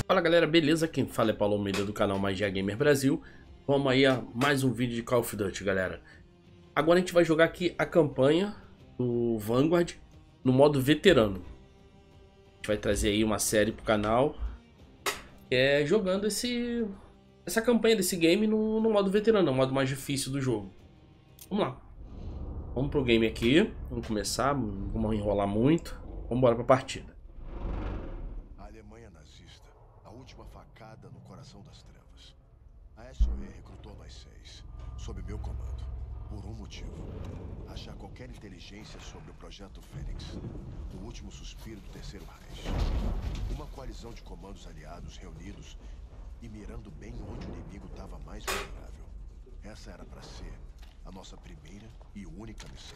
Fala galera, beleza? Quem fala é Paulo Almeida do canal Magia Gamer Brasil. Vamos aí a mais um vídeo de Call of Duty, galera. Agora a gente vai jogar aqui a campanha do Vanguard no modo veterano. A gente vai trazer aí uma série pro canal, jogando essa campanha desse game no modo veterano, o modo mais difícil do jogo. Vamos lá. Vamos pro game aqui, vamos começar, não vamos enrolar muito. Vamos embora pra partida. A Alemanha nazista, a última facada no coração das trevas. A SOE recrutou nós 6, sob meu comando, por um motivo: achar qualquer inteligência sobre o Projeto Fênix, o último suspiro do Terceiro Reich. Uma coalizão de comandos aliados reunidos e mirando bem onde o inimigo estava mais vulnerável. Essa era para ser a nossa primeira e única missão.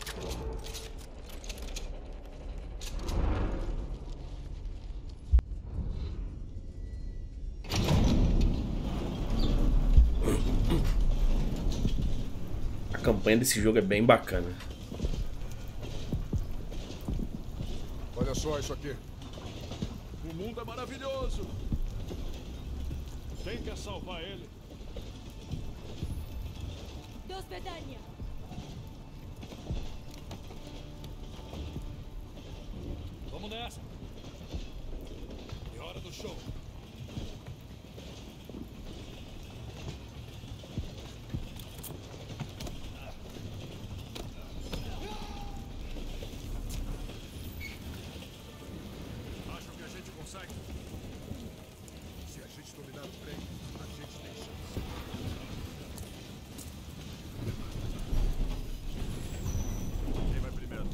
A campanha desse jogo é bem bacana. Olha só isso aqui. O mundo é maravilhoso. Quem quer salvar ele? До свидания. Vamos nessa. É hora do show. Acho que a gente consegue. Se a gente dominar o trem, a gente tem chance. Quem vai primeiro?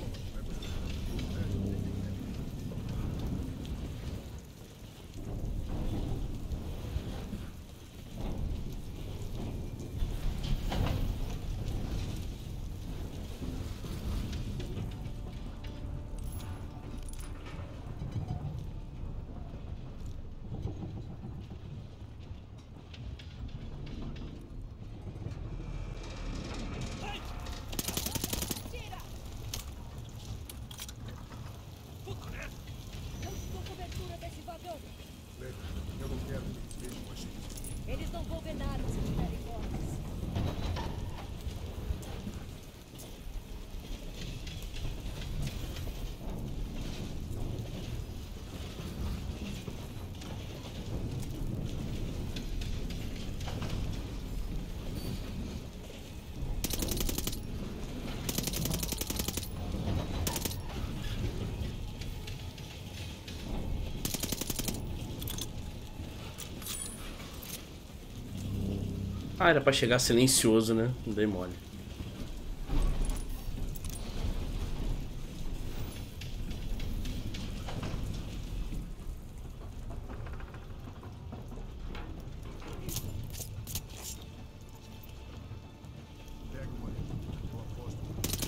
Tira! Eu estou cobertura desse vagão. Eu não quero que eles vejam a gente. Eles não vão ver nada se tiverem botas. Ah, era pra chegar silencioso, né? Não dei mole. Pega uma. Eu aposto.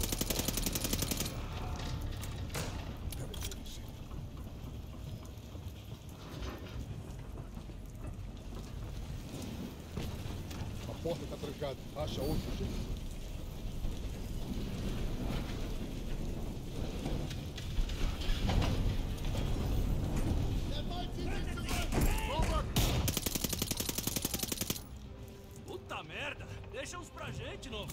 A porta tá trancada. Acha outro jeito. Puta merda! Deixa uns pra gente, Nova!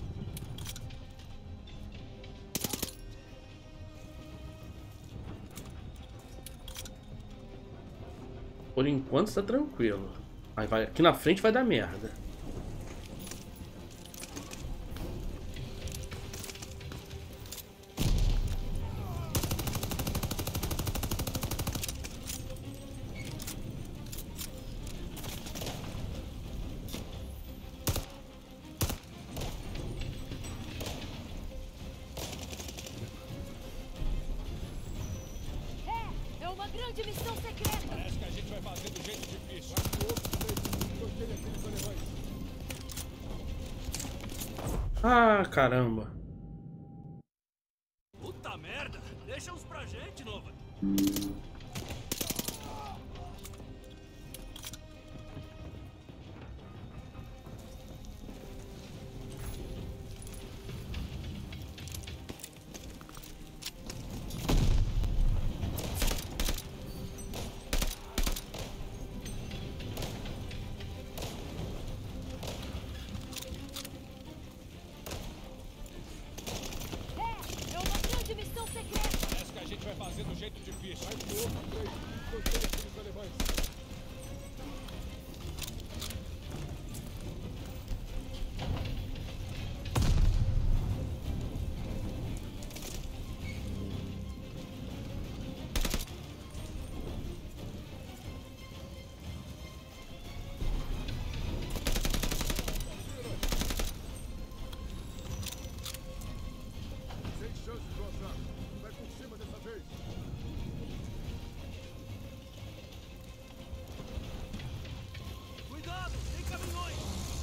Por enquanto tá tranquilo. Mas aqui na frente vai dar merda. É uma grande missão secreta. Parece que a gente vai fazer do jeito difícil. Ah, caramba. Puta merda! Deixa uns pra gente, Nova! vai fazer do jeito difícil. Vai de novo, Frei. Gostei daqueles alemães. Sem chance de vazar. Vai por cima dessa vez. Cuidado, tem caminhões!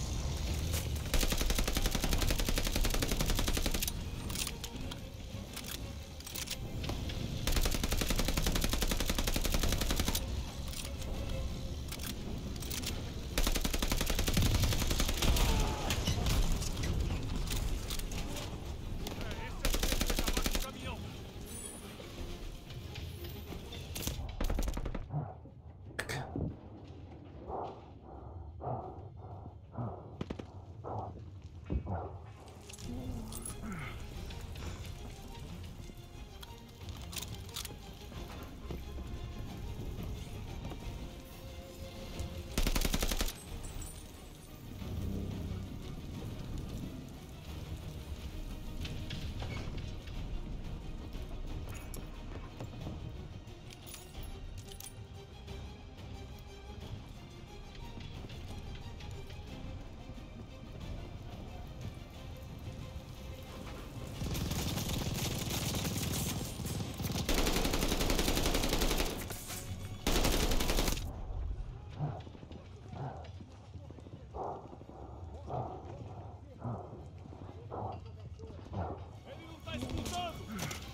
Ele não tá escutando!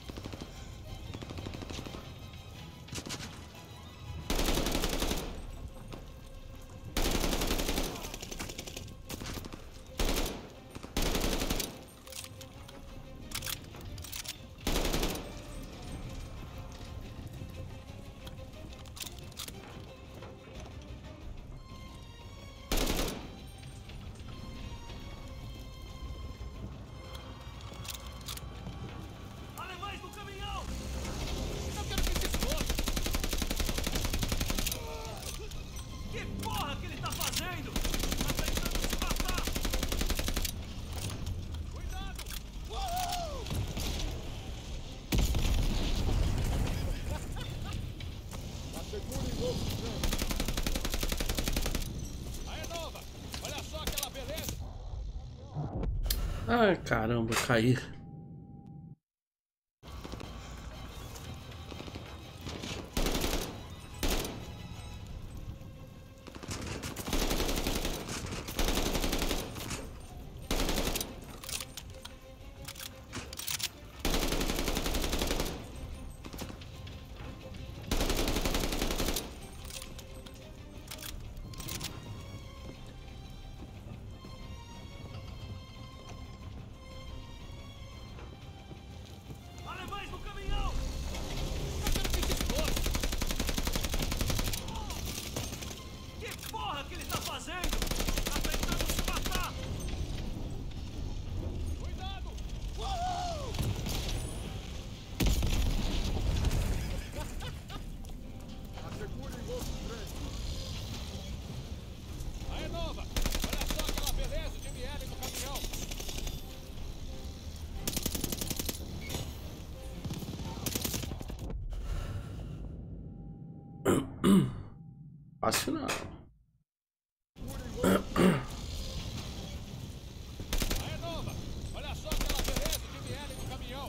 Alemães no caminhão! Eu quero que se exploda. Que porra que ele tá fazendo? Tá tentando se matar! Cuidado! Uhul! Assegure o novo trânsito. Aí, Nova! Olha só aquela beleza! Ai, caramba, caí. Alemães no caminhão! Eu quero que se exploda. Que porra que ele tá fazendo? Tá tentando se matar! Cuidado! Uhul! Assegure o novo trânsito. Aí, Nova! Olha só aquela beleza de ML no caminhão! Fácil não. Aí, Nova! Olha só aquela beleza de ML no caminhão!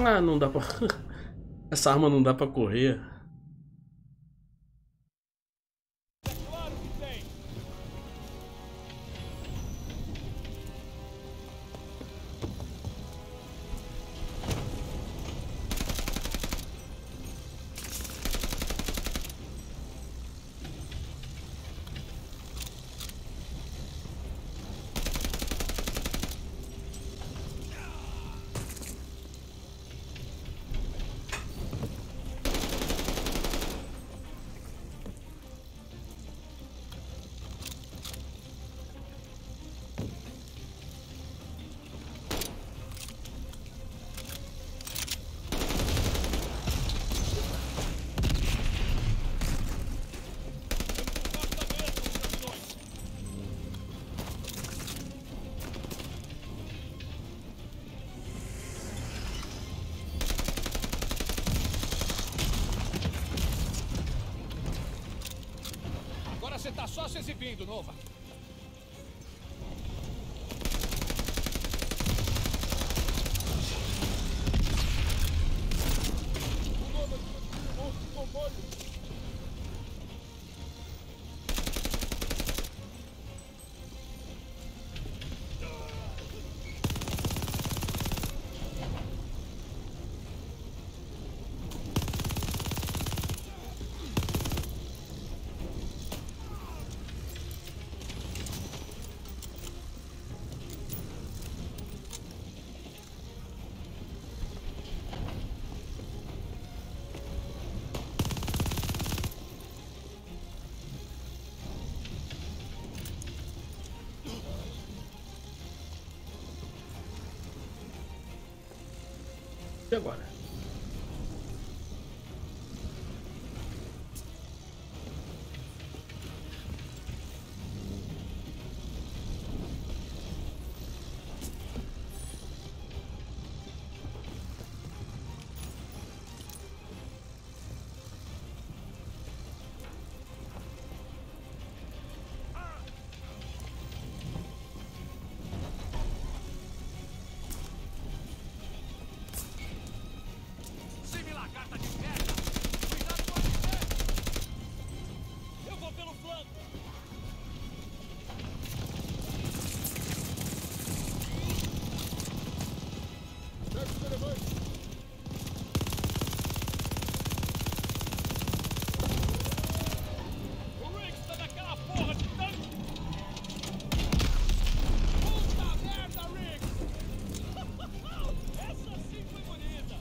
Ah, não dá pra... Essa arma não dá pra correr. Claro que tem. Agora você tá só se exibindo, Nova. E agora? Lagarta de merda! Cuidado com você! Eu vou pelo flanco! Pega os elementos! O Riggs tá naquela porra de tanque! Puta merda, Riggs! Essa sim foi bonita!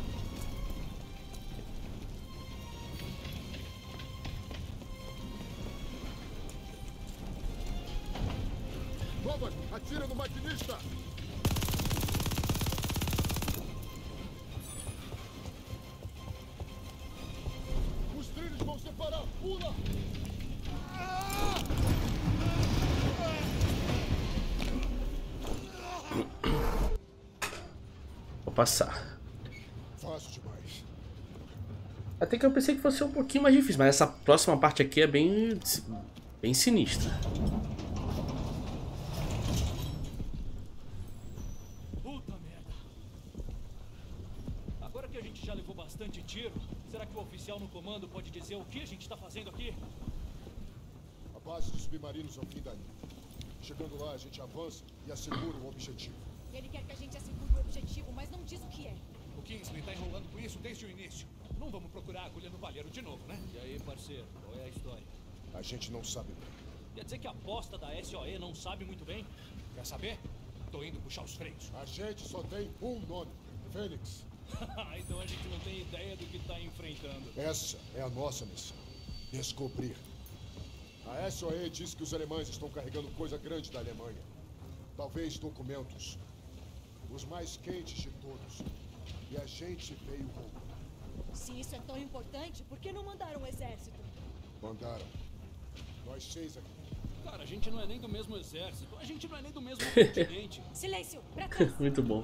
Nova, atira no maquinista! Os trilhos vão separar! Pula! Vou passar. Fácil demais. Até que eu pensei que fosse um pouquinho mais difícil, mas essa próxima parte aqui é bem sinistra. Puta merda! Agora que a gente já levou bastante tiro, será que o oficial no comando pode dizer o que a gente tá fazendo aqui? A base dos submarinos ao fim da linha. Chegando lá, a gente avança e assegura o objetivo. Ele quer que a gente assegure o objetivo, mas não diz o que é. O Kingsley tá enrolando com isso desde o início. Não vamos procurar a agulha no palheiro de novo, né? E aí, parceiro, qual é a história? A gente não sabe bem. Quer dizer que a bosta da SOE não sabe muito bem? Quer saber? Tô indo puxar os freios. A gente só tem um nome. Fênix. Então a gente não tem ideia do que tá enfrentando. Essa é a nossa missão. Descobrir. A SOE diz que os alemães estão carregando coisa grande da Alemanha. Talvez documentos. Os mais quentes de todos. E a gente veio roubar. Se isso é tão importante, por que não mandaram um exército? Mandaram. Nós 6 aqui. Cara, a gente não é nem do mesmo exército. A gente não é nem do mesmo continente. Silêncio! Pra trás! Muito bom.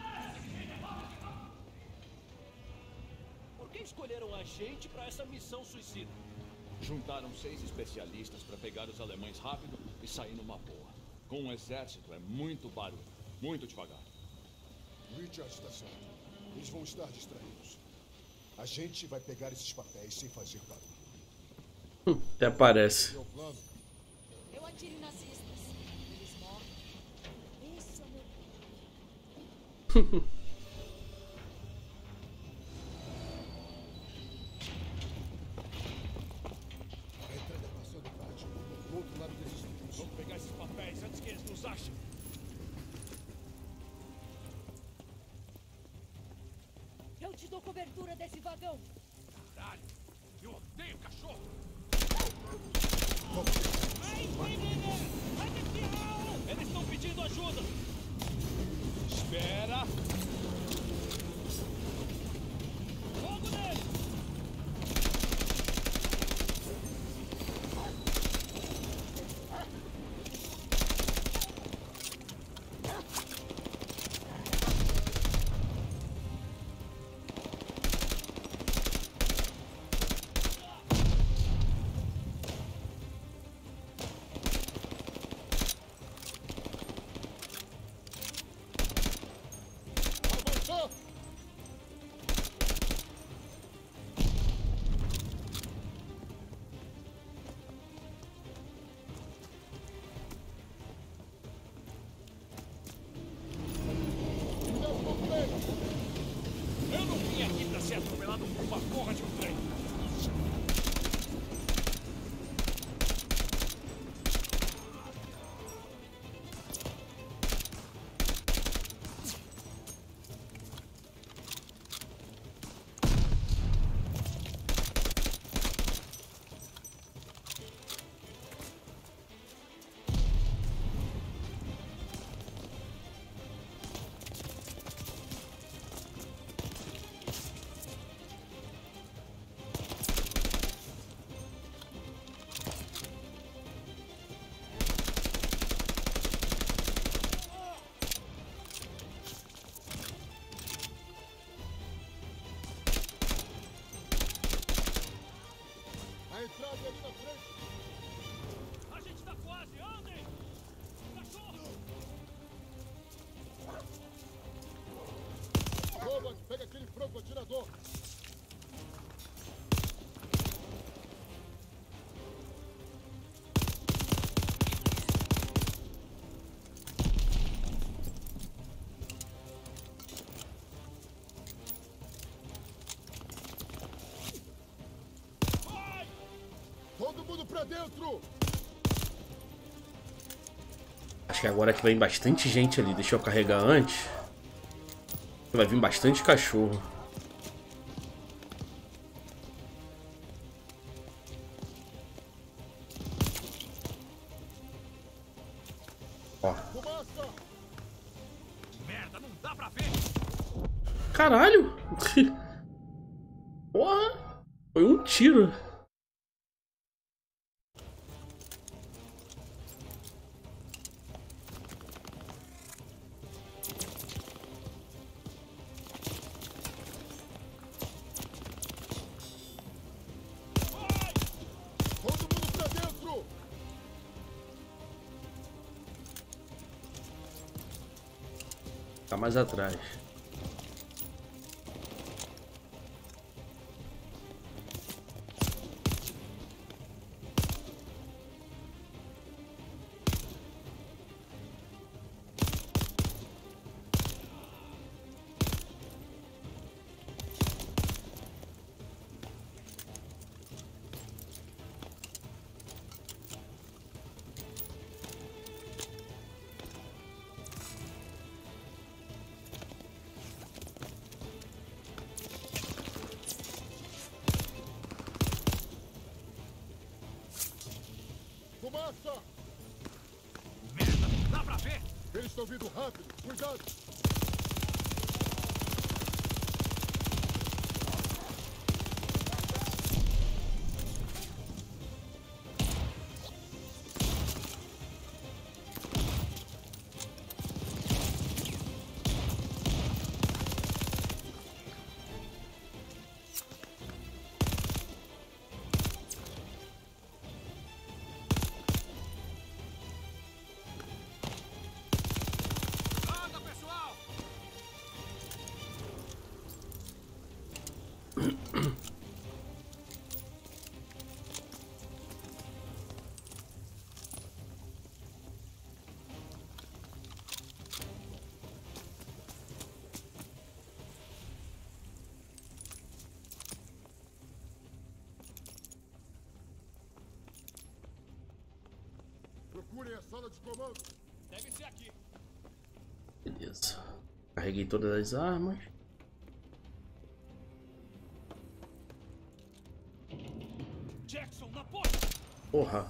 Por que escolheram a gente pra essa missão suicida? Juntaram 6 especialistas para pegar os alemães rápido e sair numa boa. Com um exército é muito barulho, muito devagar. Richard está certo. Eles vão estar distraídos. A gente vai pegar esses papéis sem fazer barulho. Até parece. Meu plano? Eu atiro em nazistas. Eles morrem. Esse é o meu plano. A entrada é passando o pátio. Do outro lado desses muros. Vamos pegar esses papéis antes que eles nos achem. Eu te dou cobertura desse vagão. Caralho, eu odeio cachorro. Eles estão pedindo ajuda. Espera. Fogo nele. Avançar! Cuidado com o trem! Eu não vim aqui pra ser atropelado por uma porra de um trem. A entrada é ali na frente! A gente tá quase, andem! Cachorro! Logan, pega aquele franco atirador! Todo mundo pra dentro! Acho que agora que vai vir bastante gente ali. Deixa eu carregar antes. Vai vir bastante cachorro. Ó. Fumaça! Merda, não dá pra ver! Caralho! Porra! Foi um tiro. Todo mundo pra dentro! Tá mais atrás. Fumaça! Merda, não dá pra ver! Eles estão vindo rápido! Cuidado! Anda, pessoal! Procurem a sala de comando. Deve ser aqui. Beleza. Carreguei todas as armas. Jackson, na porta! Porra.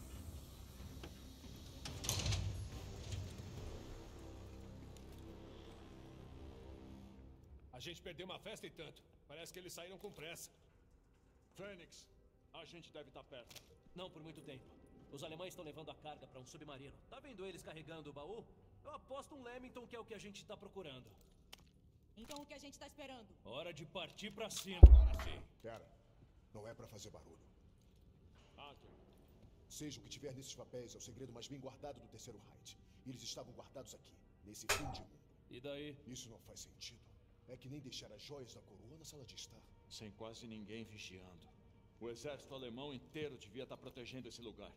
A gente perdeu uma festa e tanto. Parece que eles saíram com pressa. Fênix, a gente deve estar perto. Não por muito tempo. Os alemães estão levando a carga para um submarino. Tá vendo eles carregando o baú? Eu aposto um Lemington que é o que a gente tá procurando. Então o que a gente tá esperando? Hora de partir pra cima. Pera, não é pra fazer barulho. Arthur, Seja o que tiver nesses papéis, é o segredo mais bem guardado do Terceiro Reich. E eles estavam guardados aqui, nesse fim de mundo. E daí? Isso não faz sentido. É que nem deixar as joias da coroa na sala de estar. sem quase ninguém vigiando. O exército alemão inteiro devia estar protegendo esse lugar.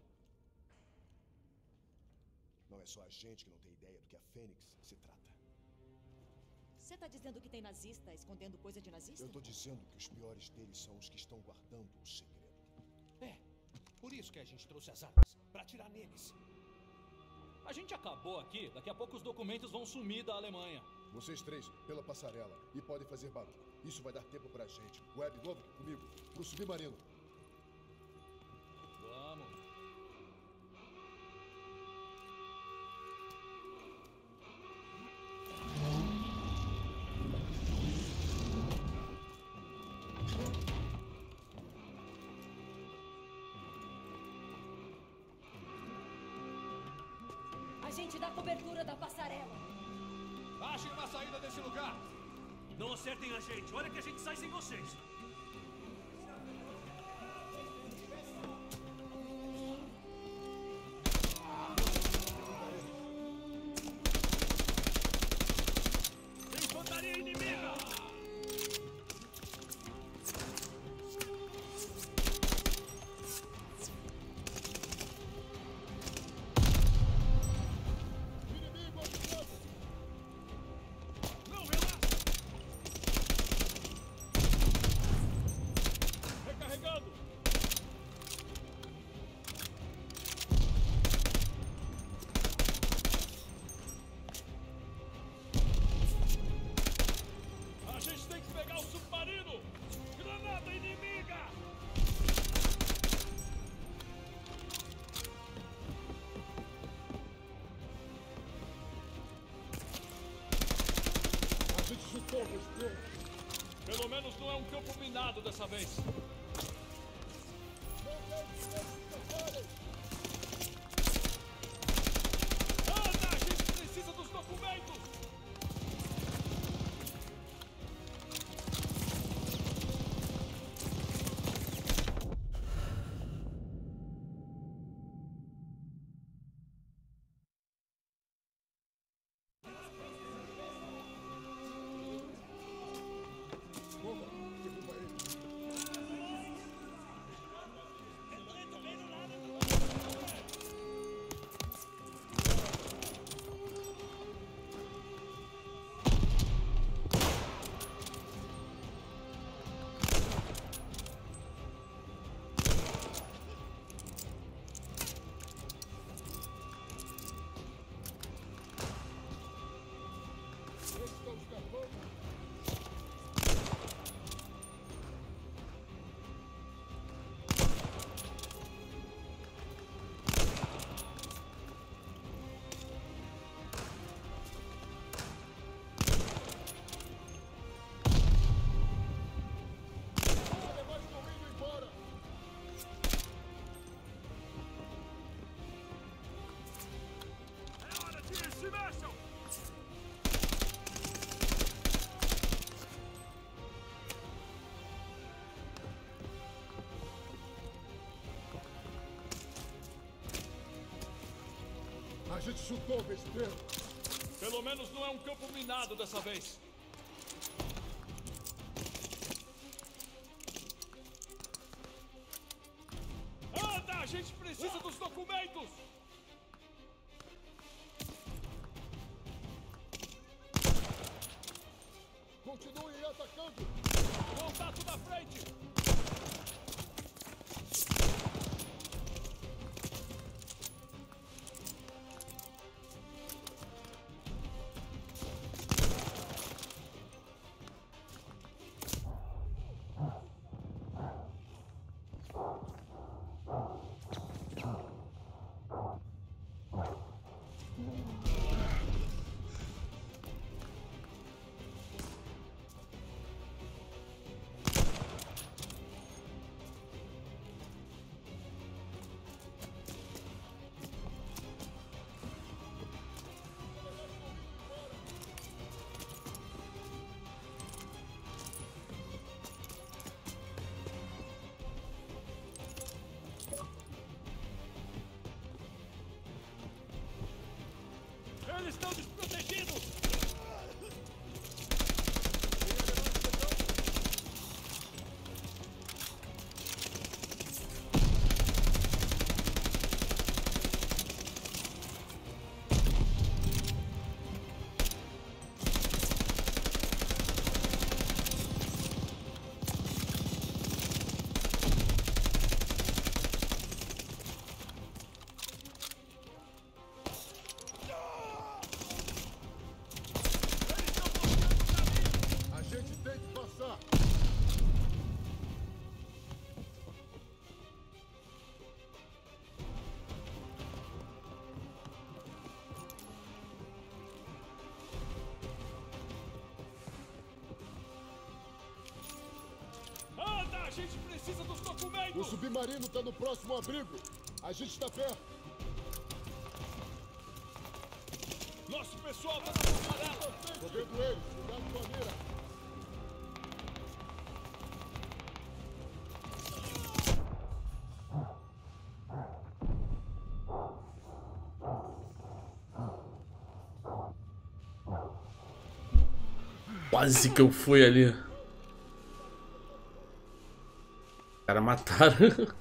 Não é só a gente que não tem ideia do que a Fênix se trata. Você tá dizendo que tem nazista escondendo coisa de nazista? Eu tô dizendo que os piores deles são os que estão guardando o segredo. É, por isso que a gente trouxe as armas. Pra atirar neles. A gente acabou aqui. Daqui a pouco os documentos vão sumir da Alemanha. Vocês três, pela passarela, e podem fazer barulho. Isso vai dar tempo pra gente. Webb, novo comigo, pro submarino. Vamos. A gente dá cobertura da passarela. Achem uma saída desse lugar. Não acertem a gente. Olha que a gente sai sem vocês. Infantaria inimiga! Inimigo avisado! Não, relaxa! Recarregando! A gente tem que pegar o submarino! Granada inimiga! A gente chutou o estrela. Pelo menos não é um campo minado dessa vez. Não deixe eles escaparem! Anda! A gente precisa dos documentos! Bomba, derruba ele. Eles estão escapando. Os alemães estão indo embora. É hora de ir! Se mexam! A gente chutou o besteira. Pelo menos não é um campo minado dessa vez. gente precisa dos documentos! Continuem atacando! Contato na frente! Eles estão desprotegidos! A gente tem que passar! Anda! A gente precisa dos O documentos! submarino tá no próximo abrigo! A gente tá perto! Nosso pessoal tá na passarela! Tô vendo eles! Cuidado com a mira! Quase que eu fui ali. Os caras mataram.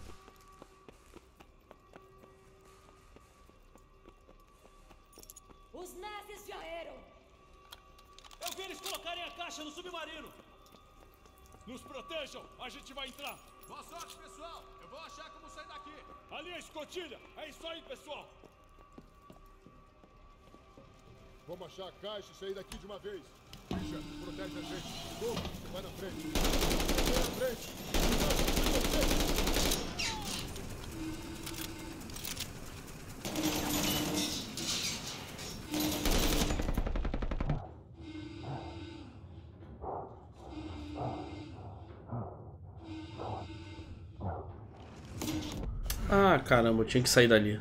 Os nazis vieram! Eu vi eles colocarem a caixa no submarino! Nos protejam! A gente vai entrar! Boa sorte, pessoal! Eu vou achar como sair daqui! Ali a escotilha! É isso aí, pessoal! Vamos achar a caixa e sair daqui de uma vez! Richard, protege a gente! Vamos, vai na frente! Vai na frente! Cuidado com você! Ah, caramba, eu tinha que sair dali.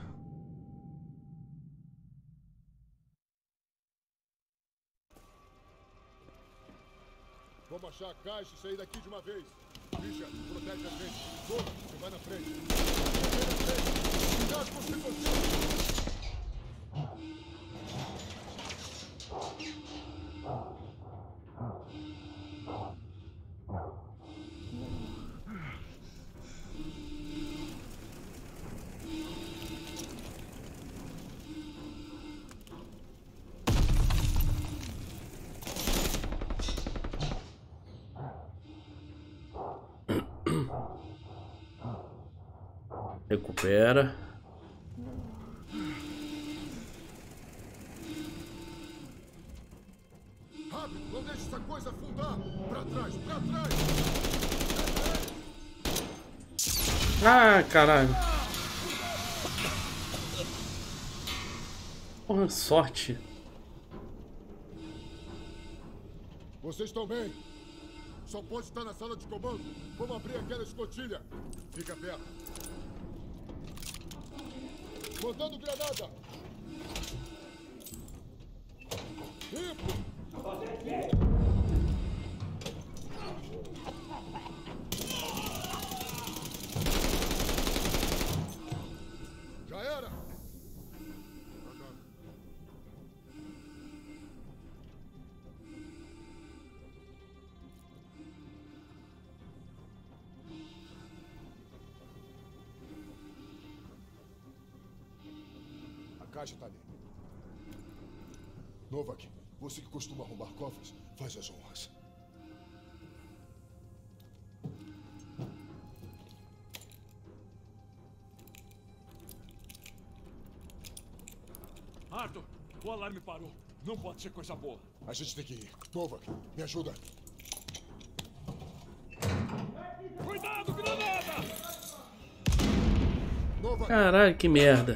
Vamos achar a caixa e sair daqui de uma vez! Richard, protege a gente! Vamos, você vai na frente! Vai na frente! Cuidado com você! Recupera. Rápido, não deixe essa coisa afundar! Pra trás, pra trás! Ah, caralho. Porra, sorte. Vocês estão bem? Só pode estar na sala de comando. Vamos abrir aquela escotilha. Fica perto. Mandando granada. Limpo. Já era. Andando. caixa tá ali. Novak, você que costuma arrombar cofres, faz as honras. Arthur, o alarme parou. Não pode ser coisa boa. A gente tem que ir. Novak, me ajuda. Cuidado, granada! Novak! Caralho, que merda.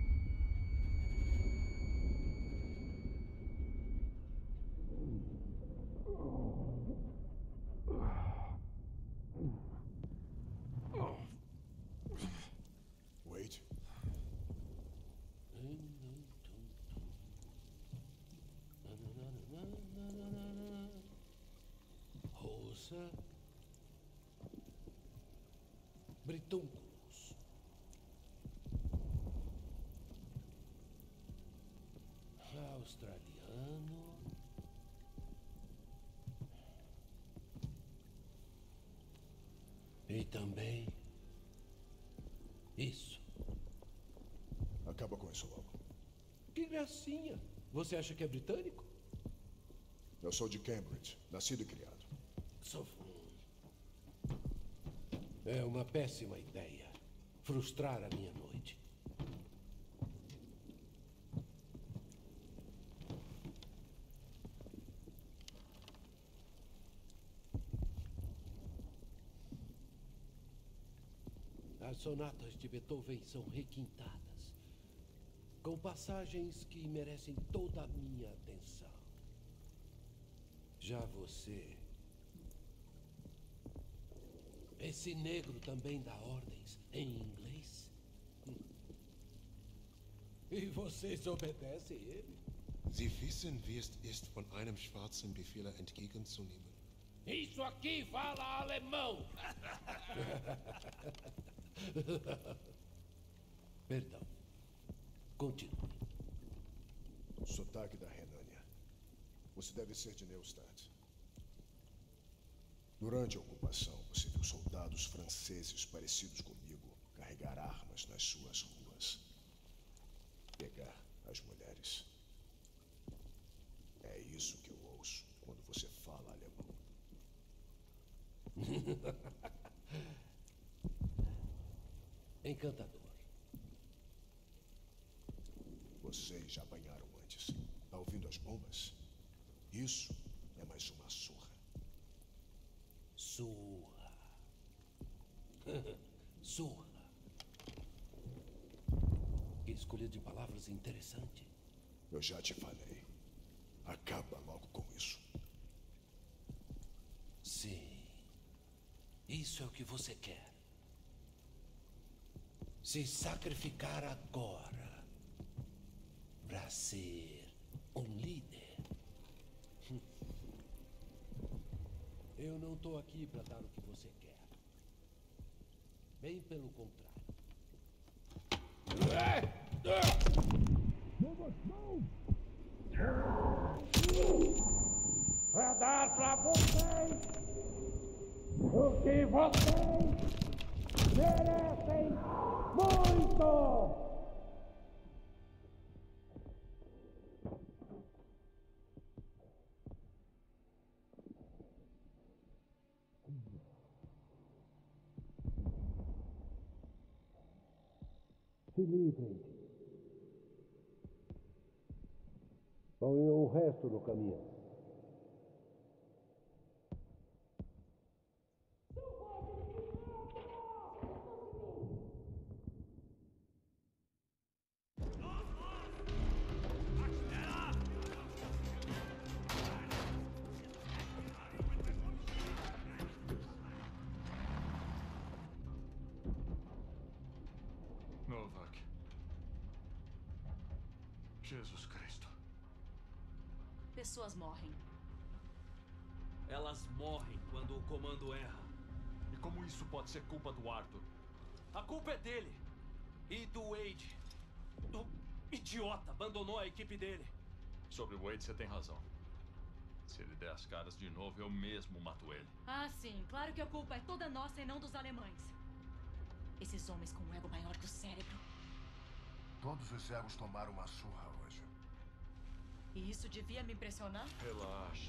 Wade. Rosa. Britúnculos. Australiano. E também isso. Acaba com isso logo. Que gracinha. Você acha que é britânico? Eu sou de Cambridge, nascido e criado. É uma péssima ideia. Frustrar a minha noite. As sonatas de Beethoven são requintadas, com passagens que merecem toda a minha atenção. Já você... Esse negro também dá ordens em inglês? E vocês obedecem ele? Sie wissen, wie es ist, von einem schwarzen Befehler entgegenzunehmen. Isso aqui fala alemão! Perdão. Continue. Sotaque da Renânia. Você deve ser de Neustadt. Durante a ocupação, você viu soldados franceses parecidos comigo carregar armas nas suas ruas. Pegar as mulheres. É isso que eu ouço quando você fala alemão. Encantador. Vocês já apanharam antes. Tá ouvindo as bombas? Isso é mais uma surra. Surra. Surra. Que escolha de palavras interessante. Eu já te falei. Acaba logo com isso. Sim. Isso é o que você quer. Se sacrificar agora para ser um líder. Eu não estou aqui para dar o que você quer. Bem pelo contrário. Pra dar pra vocês o que vocês merecem muito! Se livrem. Ponham o resto no caminho. Novak. Jesus Cristo. Pessoas morrem. Elas morrem quando o comando erra. E como isso pode ser culpa do Arthur? A culpa é dele. E do Wade. O idiota abandonou a equipe dele. Sobre o Wade, você tem razão. Se ele der as caras de novo, eu mesmo mato ele. Ah, sim. Claro que a culpa é toda nossa e não dos alemães. Esses homens com um ego maior que o cérebro. Todos os egos tomaram uma surra hoje. E isso devia me impressionar? Relaxa.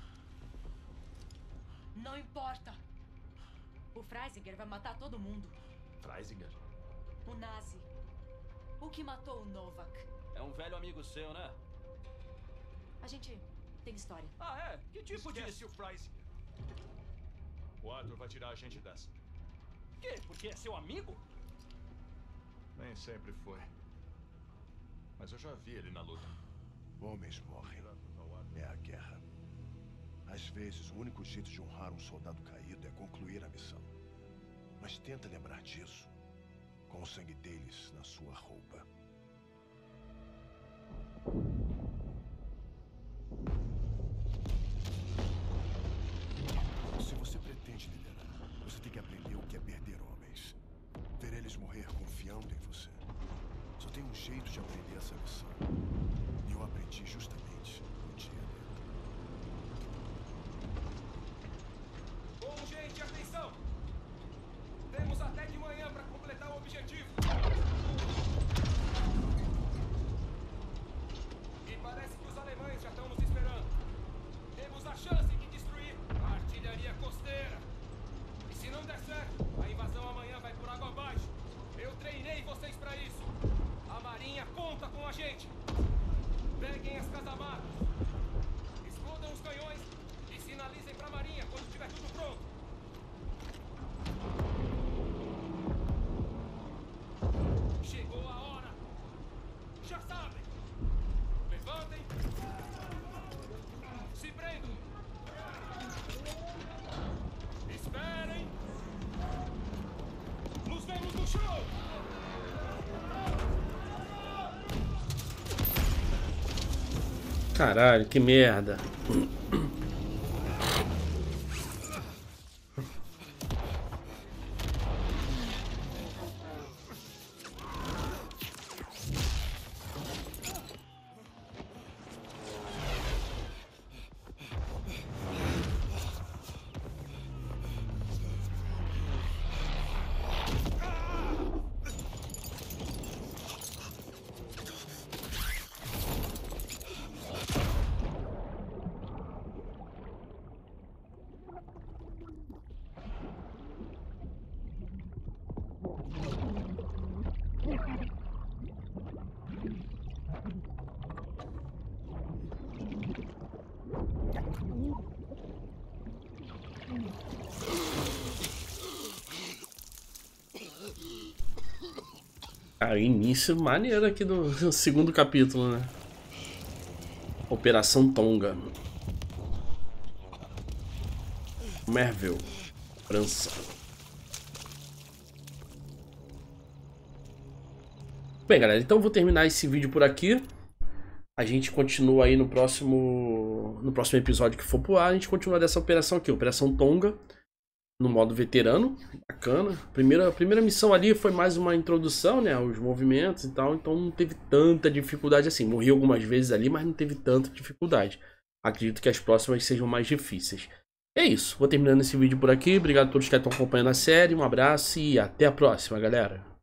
Não importa. O Freisinger vai matar todo mundo. Freisinger? O Nazi. O que matou o Novak. É um velho amigo seu, né? A gente tem história. Ah, é? Que tipo de... Esquece o Freisinger. O Arthur vai tirar a gente dessa. Quê? Porque é seu amigo? Nem sempre foi. Mas eu já vi ele na luta. Homens morrem. É a guerra. Às vezes, o único jeito de honrar um soldado caído é concluir a missão. Mas tenta lembrar disso, com o sangue deles na sua roupa. Se você pretende liderar, você tem que aprender o que é perder homens. Ver eles morrer confiando em você. Só tem um jeito de aprender essa lição. E eu aprendi justamente no dia dele. Bom, gente, atenção! Temos até de manhã para completar o objetivo. E parece que os alemães já estão nos esperando. Temos a chance de destruir a artilharia costeira. E se não der certo, a invasão amanhã vai por água abaixo. Eu treinei vocês para isso. A Marinha conta com a gente. Peguem as casamatas. Escondam os canhões e sinalizem para a Marinha quando estiver tudo pronto. Chegou a hora. Já sabem. Levantem. Se prendam. Esperem. Nos vemos no show. Caralho, que merda. Cara, início maneiro aqui do segundo capítulo, né? Operação Tonga. Merville, França. Bem, galera, então eu vou terminar esse vídeo por aqui. A gente continua aí no próximo episódio que for pro ar. A gente continua dessa operação aqui, Operação Tonga. No modo veterano, bacana. Primeira missão ali foi mais uma introdução, né, aos movimentos e tal, então não teve tanta dificuldade assim. Morri algumas vezes ali, mas não teve tanta dificuldade. Acredito que as próximas sejam mais difíceis. É isso, vou terminando esse vídeo por aqui. Obrigado a todos que estão acompanhando a série, um abraço e até a próxima, galera.